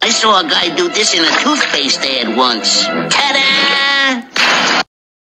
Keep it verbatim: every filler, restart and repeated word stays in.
I saw a guy do this in a toothpaste ad once. Ta-da!